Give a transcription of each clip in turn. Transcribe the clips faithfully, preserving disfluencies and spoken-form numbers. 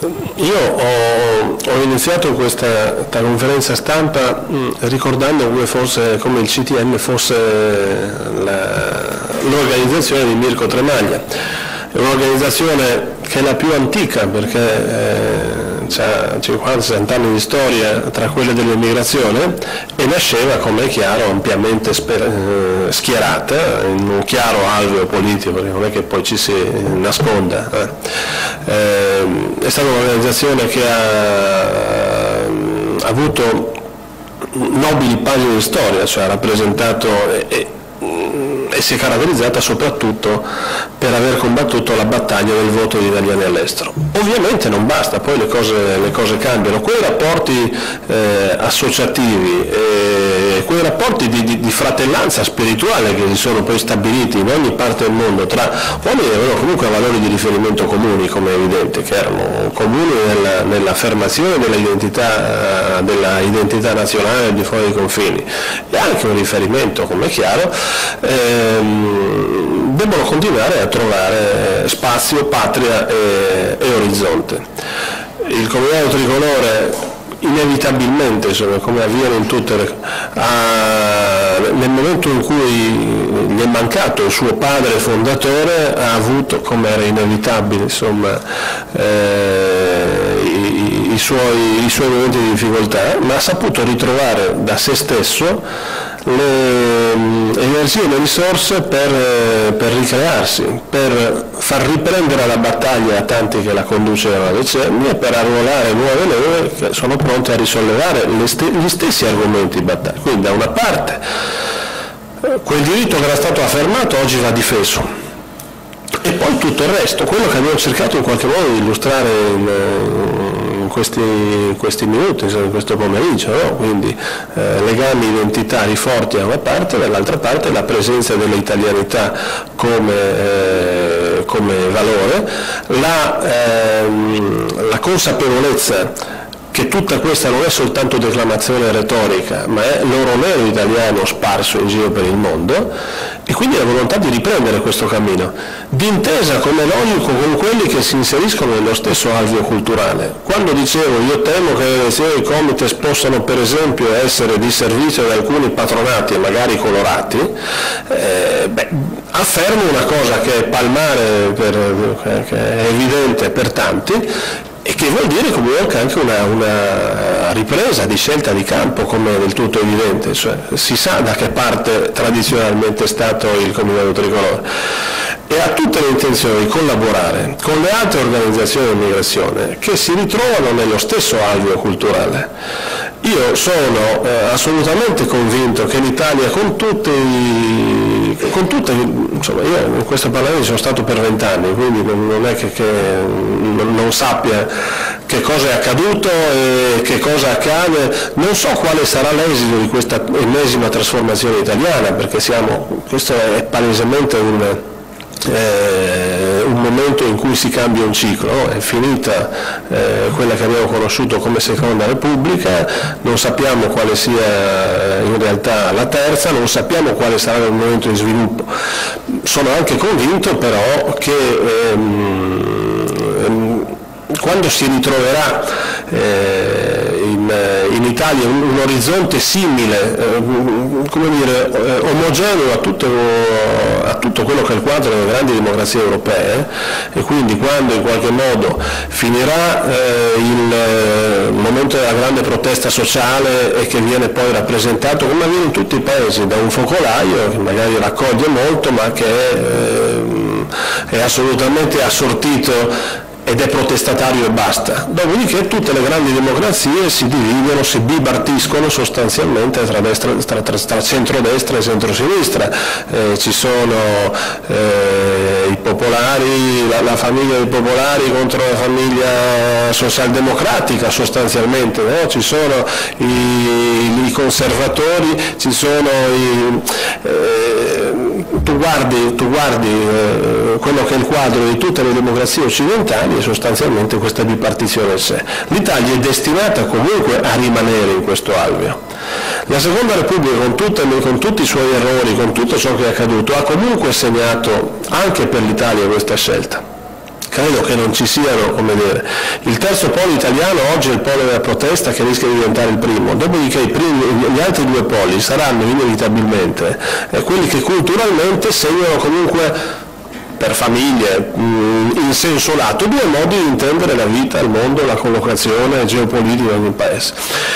Io ho, ho iniziato questa conferenza stampa mh, ricordando come, fosse, come il C T M fosse l'organizzazione di Mirko Tremaglia. È un'organizzazione che è la più antica perché eh, ha cinquanta sessanta anni di storia tra quelle dell'immigrazione e nasceva, come è chiaro, ampiamente sper- schierata in un chiaro alveo politico, perché non è che poi ci si nasconda. Eh. Eh, è stata un'organizzazione che ha, ha avuto nobili pagine di storia, cioè ha rappresentato e, e si è caratterizzata soprattutto per aver combattuto la battaglia del voto degli italiani all'estero. Ovviamente non basta, poi le cose, le cose cambiano, quei rapporti eh, associativi, eh, quei rapporti di, di, di fratellanza spirituale che si sono poi stabiliti in ogni parte del mondo tra uomini che avevano comunque valori di riferimento comuni, come è evidente, che erano comuni nella, nell'affermazione della identità, della identità nazionale al di fuori dei confini, e anche un riferimento, come è chiaro, ehm, devono continuare a trovare spazio, patria e, e orizzonte. Il Comitato Tricolore inevitabilmente, insomma, come avviene in tutte le, ha, nel momento in cui gli è mancato il suo padre fondatore, ha avuto, come era inevitabile, insomma, eh, i, i, suoi, i suoi momenti di difficoltà, ma ha saputo ritrovare da se stesso le energie e le risorse per, per ricrearsi, per far riprendere la battaglia a tanti che la conducevano da decenni e per arruolare nuove leve che sono pronte a risollevare le st- gli stessi argomenti di battaglia. Quindi da una parte quel diritto che era stato affermato oggi va difeso, e poi tutto il resto, quello che abbiamo cercato in qualche modo di illustrare in, in, questi, in questi minuti, in questo pomeriggio, no? Quindi eh, legami identitari forti da una parte, dall'altra parte la presenza dell'italianità come, eh, come valore, la, ehm, la consapevolezza che tutta questa non è soltanto declamazione retorica, ma è l'oro nero italiano sparso in giro per il mondo, e quindi la volontà di riprendere questo cammino, d'intesa come logico con quelli che si inseriscono nello stesso alveo culturale. Quando dicevo io temo che le elezioni dei Comites possano per esempio essere di servizio ad alcuni patronati, magari colorati, eh, beh, affermo una cosa che è palmare, per, che è evidente per tanti, e che vuol dire comunque anche una, una ripresa di scelta di campo, come è del tutto evidente, cioè si sa da che parte tradizionalmente è stato il Comitato Tricolore, e ha tutte le intenzioni di collaborare con le altre organizzazioni di immigrazione che si ritrovano nello stesso alveo culturale. Io sono eh, assolutamente convinto che l'Italia, con tutte, i, con tutte insomma, io in questo Parlamento sono stato per vent'anni, quindi non è che, che non sappia che cosa è accaduto e che cosa accade, non so quale sarà l'esito di questa ennesima trasformazione italiana, perché siamo, questo è palesemente un... Eh, un momento in cui si cambia un ciclo, no? È finita eh, quella che abbiamo conosciuto come Seconda Repubblica, non sappiamo quale sia in realtà la terza, non sappiamo quale sarà il momento di sviluppo. Sono anche convinto però che ehm, ehm, quando si ritroverà eh, in, in Italia un, un orizzonte simile, eh, come dire, eh, omogeneo a tutto, a tutto quello che è il quadro delle grandi democrazie europee, e quindi quando in qualche modo finirà eh, il eh, momento della grande protesta sociale e che viene poi rappresentato, come avviene in tutti i paesi, da un focolaio che magari raccoglie molto ma che è, eh, è assolutamente assortito ed è protestatario e basta. Dopodiché tutte le grandi democrazie si dividono, si bipartiscono sostanzialmente tra, destra, tra, tra, tra centrodestra e centrosinistra. Eh, ci sono eh, i popolari, la, la famiglia dei popolari contro la famiglia socialdemocratica sostanzialmente, no? Ci sono i, i conservatori, ci sono i... Eh, tu guardi, tu guardi eh, quello che è il quadro di tutte le democrazie occidentali, e sostanzialmente questa bipartizione c'è. L'Italia è destinata comunque a rimanere in questo alveo. La Seconda Repubblica, con, tutte, con tutti i suoi errori, con tutto ciò che è accaduto, ha comunque segnato anche per l'Italia questa scelta, credo che non ci siano, come dire, il terzo polo italiano oggi è il polo della protesta che rischia di diventare il primo, dopodiché i primi, gli altri due poli saranno inevitabilmente eh, quelli che culturalmente segnano comunque, per famiglie, in senso lato, due modi di intendere la vita, il mondo, la collocazione geopolitica di un paese.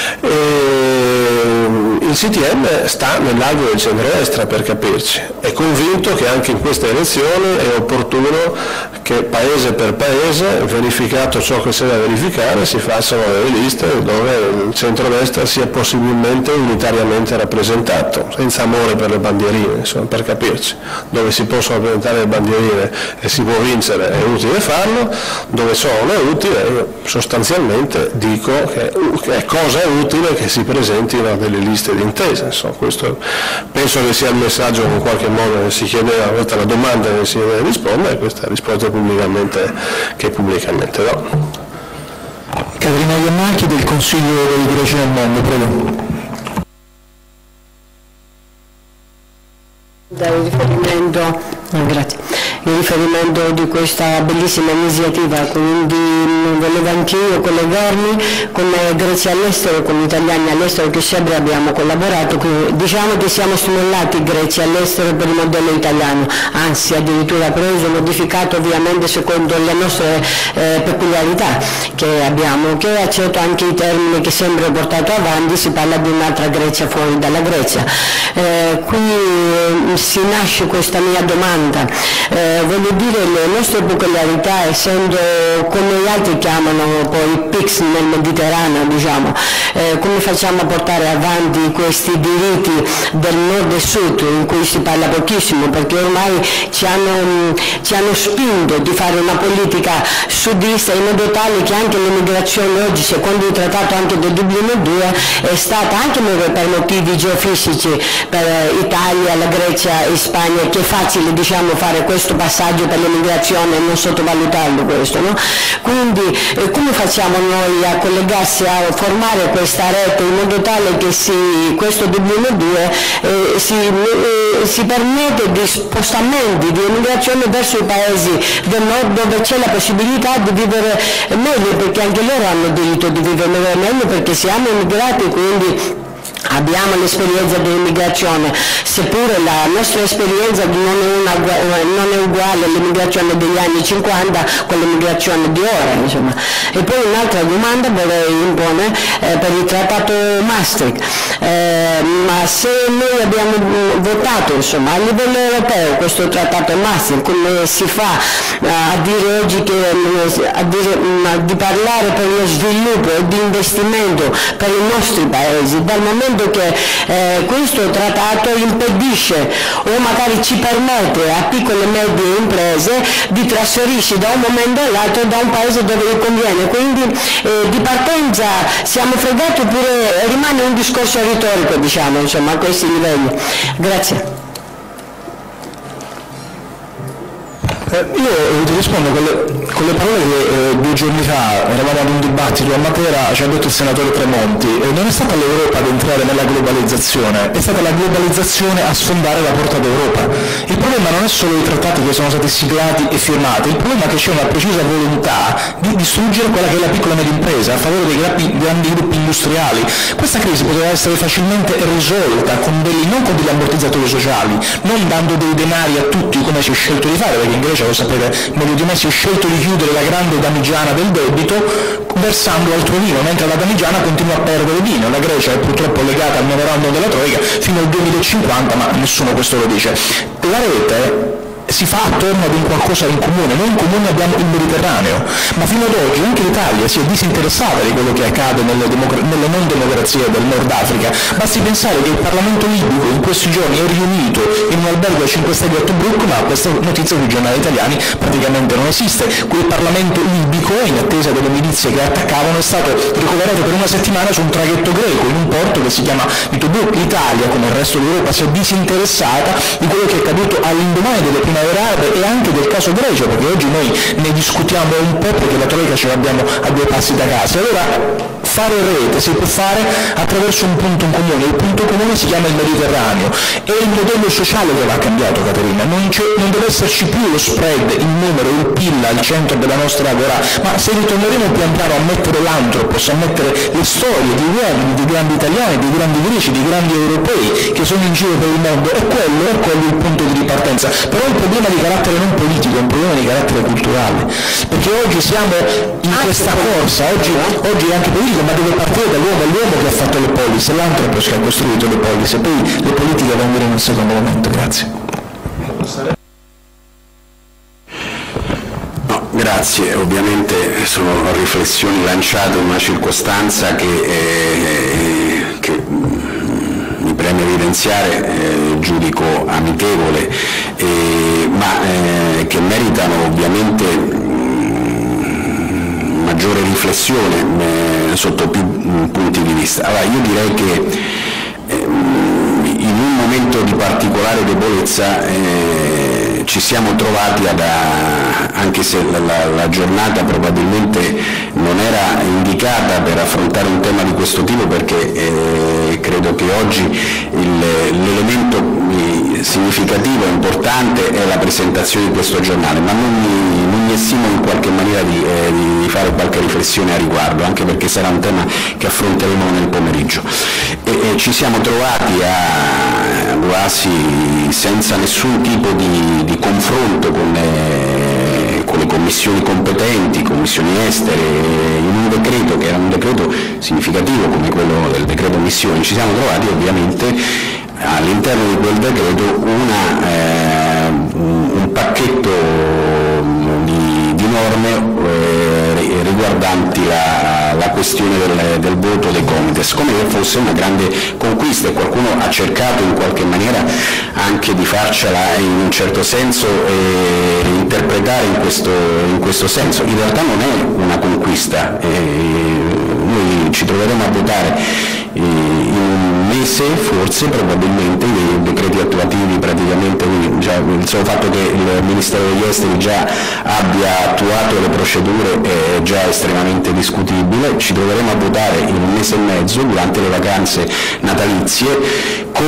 E il C T M sta nell'alveo del centrodestra, per capirci, è convinto che anche in queste elezioni è opportuno che paese per paese, verificato ciò che c'è da verificare, si facciano delle liste dove il centrodestra sia possibilmente unitariamente rappresentato, senza amore per le bandierine, insomma, per capirci, dove si possono presentare le bandierine e si può vincere è utile farlo, dove ciò non è utile sostanzialmente dico che è cosa utile che si presentino delle liste di intesa. Insomma, questo penso che sia il messaggio che in qualche modo che si chiedeva, questa è la domanda che si deve rispondere e questa è la risposta pubblicamente, che pubblicamente do. Caterina Iannacchi del Consiglio dei Greci nel Mondo, prego. Dal riferimento, oh, grazie. Il riferimento di questa bellissima iniziativa, quindi volevo anch'io collegarmi con Grecia all'estero, con gli italiani all'estero che sempre abbiamo collaborato, diciamo che siamo stimolati Grecia all'estero per il modello italiano, anzi addirittura preso, modificato ovviamente secondo le nostre eh, peculiarità che abbiamo, che accetto anche i termini che sempre ho portato avanti, si parla di un'altra Grecia fuori dalla Grecia. Eh, qui eh, si nasce questa mia domanda. Eh, voglio dire, le nostre peculiarità, essendo come gli altri chiamano poi i P I C S nel Mediterraneo, diciamo, eh, come facciamo a portare avanti questi diritti del nord e sud in cui si parla pochissimo, perché ormai ci hanno, ci hanno spinto di fare una politica sudista in modo tale che anche l'immigrazione oggi, secondo il trattato anche del Dublino due, è stata anche per motivi geofisici per Italia, la Grecia e Spagna, che è facile, diciamo, fare questo passaggio per l'immigrazione e non sottovalutarlo questo, no? Quindi eh, come facciamo noi a collegarsi, a formare questa rete in modo tale che si, questo Dublino due eh, si, eh, si permette di spostamenti di immigrazione verso i paesi del nord dove c'è la possibilità di vivere meglio, perché anche loro hanno diritto di vivere meglio perché siamo immigrati, quindi abbiamo l'esperienza dell'immigrazione, seppure la nostra esperienza non è, una, non è uguale all'immigrazione degli anni cinquanta con l'immigrazione di ora, insomma. E poi un'altra domanda vorrei imporre eh, per il trattato Maastricht, eh, ma se noi abbiamo votato, insomma, a livello europeo questo trattato Maastricht, come si fa eh, a dire oggi che, a dire, a, di parlare per lo sviluppo e di investimento per i nostri paesi, dal momento che eh, questo trattato impedisce o magari ci permette a piccole e medie imprese di trasferirsi da un momento all'altro da un paese dove gli conviene, quindi eh, di partenza siamo fregati oppure rimane un discorso retorico, diciamo, insomma, a questi livelli. Grazie. Eh, io ti rispondo con le, con le parole che eh, due giorni fa eravamo ad un dibattito a Matera, ci ha detto il senatore Tremonti, eh, non è stata l'Europa ad entrare nella globalizzazione, è stata la globalizzazione a sfondare la porta d'Europa. Il problema non è solo i trattati che sono stati siglati e firmati, il problema è che c'è una precisa volontà di distruggere quella che è la piccola e media impresa a favore dei grandi, grandi gruppi industriali. Questa crisi poteva essere facilmente risolta con degli, non con degli ammortizzatori sociali, non dando dei denari a tutti come si è scelto di fare, perché in Grecia, lo sapete meglio di me, si è scelto di chiudere la grande damigiana del debito versando altro vino, mentre la damigiana continua a perdere vino. La Grecia è purtroppo legata al memorandum della Troica fino al duemilacinquanta, ma nessuno questo lo dice. La rete si fa attorno ad un qualcosa in comune, noi in comune abbiamo il Mediterraneo, ma fino ad oggi anche l'Italia si è disinteressata di quello che accade nelle, democ- nelle non democrazie del Nord Africa. Basti pensare che il Parlamento libico in questi giorni è riunito in un albergo a cinque stelle a Tobruk, ma questa notizia sui giornali italiani praticamente non esiste. Quel Parlamento libico, in attesa delle milizie che attaccavano, è stato ricoverato per una settimana su un traghetto greco in un porto che si chiama di Tobruk. L'Italia, come il resto d'Europa, si è disinteressata di quello che è accaduto all'indomani delle prime arabe e anche del caso Grecia, perché oggi noi ne discutiamo un po' perché la Troica ce l'abbiamo a due passi da casa. Allora fare rete si può fare attraverso un punto in comune, il punto comune si chiama il Mediterraneo, è il modello sociale che va cambiato, Caterina, non, non deve esserci più lo spread, il numero, il P I L al centro della nostra agora, ma se ritorneremo pian piano a mettere l'antropos, a mettere le storie di uomini, di grandi italiani, di grandi greci, di grandi europei che sono in giro per il mondo, è quello, è quello il punto di ripartenza, però è un problema di carattere non politico, è un problema di carattere culturale, perché oggi siamo in questa corsa, oggi, oggi è anche politico, ma deve partire dall'uomo, è l'uomo che ha fatto le polis, è l'antropos che ha costruito le polis, e poi le politiche vengono in un secondo momento. Grazie. No, grazie, ovviamente sono riflessioni lanciate in una circostanza che, eh, che mi preme evidenziare, eh, giudico amichevole, eh, ma eh, che meritano ovviamente mh, maggiore riflessione eh, sotto più mh, punti di vista. Allora, io direi che eh, in un momento di particolare debolezza eh, ci siamo trovati ad, a, anche se la, la, la giornata probabilmente non era indicata per affrontare un tema di questo tipo, perché eh, credo che oggi l'elemento significativo e importante è la presentazione di questo giornale, ma non mi, non mi estimo in qualche maniera di, eh, di fare qualche riflessione a riguardo, anche perché sarà un tema che affronteremo nel pomeriggio. E, e ci siamo trovati a, quasi senza nessun tipo di, di confronto con le, con le commissioni competenti, commissioni estere, in un decreto che era un decreto significativo come quello del decreto missioni. Ci siamo trovati ovviamente all'interno di quel decreto una, eh, un pacchetto di, di norme eh, riguardanti la, la questione del, del voto dei comites, come se fosse una grande conquista, e qualcuno ha cercato in qualche maniera anche di farcela in un certo senso e interpretare in questo, in questo senso. In realtà non è una conquista, eh, noi ci troveremo a votare in un mese forse probabilmente i decreti attuativi, praticamente, quindi già il solo fatto che il Ministero degli Esteri già abbia attuato le procedure è già estremamente discutibile. Ci troveremo a votare in un mese e mezzo durante le vacanze natalizie con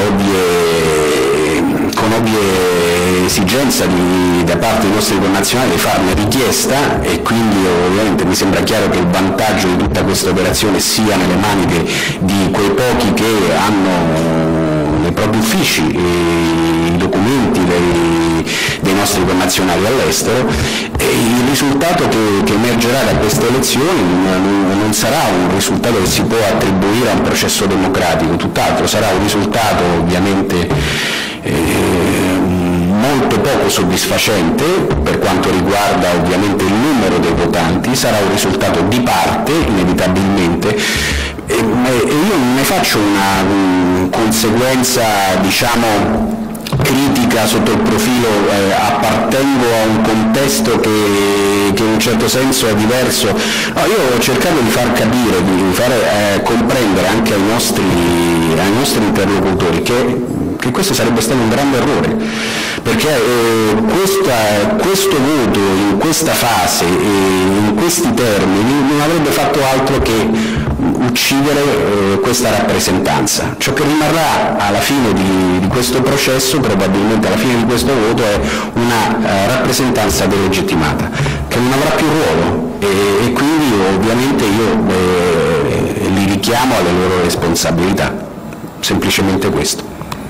ovvie, con ovvie esigenza di, da parte dei nostri connazionali di farne richiesta, e quindi ovviamente mi sembra chiaro che il vantaggio di tutta questa operazione sia nelle mani di, di quei pochi che hanno nei propri uffici i documenti dei, dei nostri connazionali all'estero, e il risultato che, che emergerà da queste elezioni non, non sarà un risultato che si può attribuire a un processo democratico, tutt'altro, sarà un risultato ovviamente eh, molto poco soddisfacente per quanto riguarda ovviamente il numero dei votanti, sarà un risultato di parte inevitabilmente, e, e io ne faccio una um, conseguenza, diciamo, critica sotto il profilo, eh, appartengo a un contesto che, che in un certo senso è diverso. No, io ho cercato di far capire, di fare eh, comprendere anche ai nostri, ai nostri interlocutori che, che questo sarebbe stato un grande errore, perché eh, questa, questo voto in questa fase e in questi termini non avrebbe fatto altro che uccidere eh, questa rappresentanza. Ciò che rimarrà alla fine di, di questo processo, probabilmente alla fine di questo voto, è una eh, rappresentanza delegittimata, che non avrà più ruolo, e, e quindi ovviamente io eh, li richiamo alle loro responsabilità, semplicemente questo.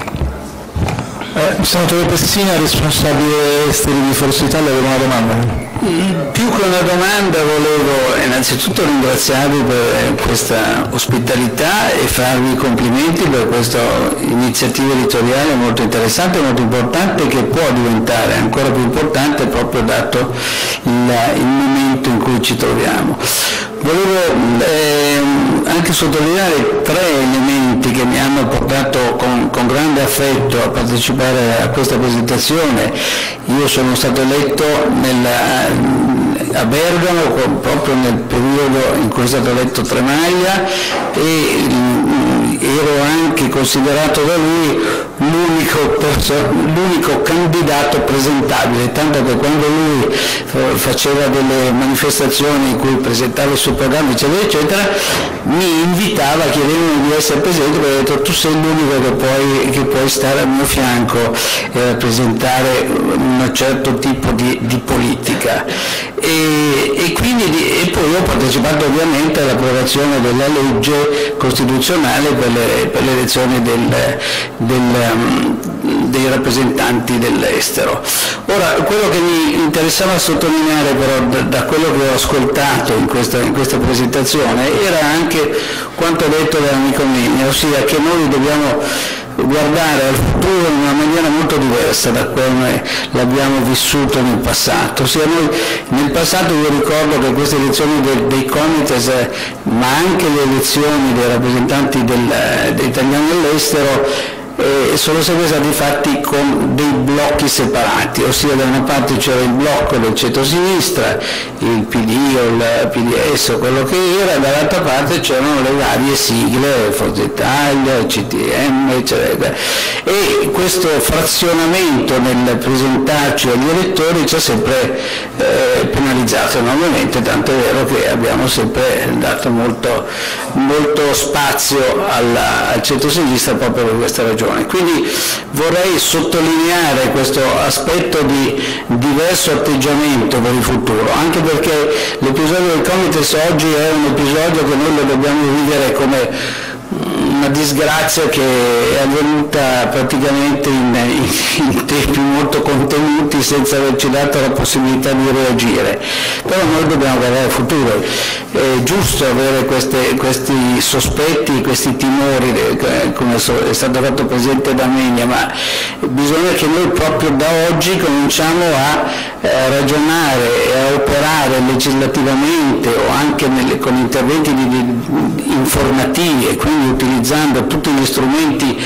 Eh, senatore Pessina, responsabile esteri di Forza Italia, aveva una domanda. Più che una domanda volevo innanzitutto ringraziarvi per questa ospitalità e farvi i complimenti per questa iniziativa editoriale molto interessante e molto importante, che può diventare ancora più importante proprio dato il, il momento in cui ci troviamo. Volevo eh, anche sottolineare tre elementi che mi hanno portato con, con grande affetto a partecipare a questa presentazione. Io sono stato eletto nella, a Bergamo proprio nel periodo in cui è stato eletto Tremaglia, e ero anche considerato da lui l'unico, l'unico candidato presentabile, tanto che quando lui faceva delle manifestazioni in cui presentava il suo programma eccetera eccetera, mi invitava, chiedevano di essere presente, perché ho detto tu sei l'unico che puoi, che puoi stare al mio fianco e rappresentare un certo tipo di, di politica. E, e, quindi, e poi ho partecipato ovviamente all'approvazione della legge costituzionale per le, per le elezioni del, del, um, dei rappresentanti dell'estero. Ora, quello che mi interessava sottolineare però da, da quello che ho ascoltato in questa, in questa presentazione era anche quanto detto dall'amico Menia, ossia che noi dobbiamo guardare al futuro in una maniera molto diversa da come l'abbiamo vissuto nel passato. Ossia noi, nel passato io ricordo che queste elezioni dei, dei comites, ma anche le elezioni dei rappresentanti del, degli italiani all'estero, Eh, sono sempre stati fatti con dei blocchi separati, ossia da una parte c'era il blocco del centro-sinistra, il P D o il P D S o quello che era, dall'altra parte c'erano le varie sigle, Forza Italia, C T M, eccetera. E questo frazionamento nel presentarci agli elettori ci ha sempre eh, penalizzato enormemente, tanto è vero che abbiamo sempre dato molto, molto spazio alla, al centro-sinistra proprio per questa ragione. Quindi vorrei sottolineare questo aspetto di diverso atteggiamento per il futuro, anche perché l'episodio del Comites oggi è un episodio che noi lo dobbiamo vivere come una disgrazia che è avvenuta praticamente in, in, in tempi molto contenuti senza averci dato la possibilità di reagire, però noi dobbiamo guardare al futuro. È giusto avere queste, questi sospetti, questi timori, come è stato fatto presente da Menia, ma bisogna che noi proprio da oggi cominciamo a eh, ragionare e a operare legislativamente o anche nelle, con interventi di, di, informativi, e quindi utilizzando tutti gli strumenti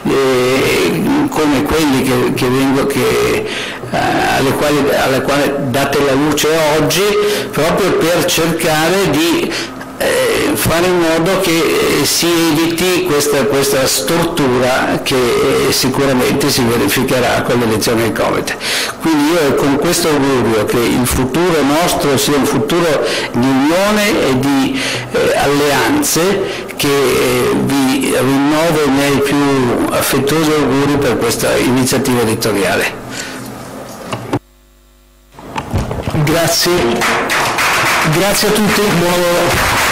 eh, come quelli che, che vengo, che, eh, alle, quali, alle quali date la luce oggi, proprio per cercare di eh, fare in modo che eh, si eviti questa, questa stortura che eh, sicuramente si verificherà con l'elezione del Comites. Quindi io con questo augurio che il futuro nostro sia un futuro di unione e di eh, alleanze, che eh, vi rinnovo i miei più affettuosi auguri per questa iniziativa editoriale. Grazie, grazie a tutti, buon lavoro.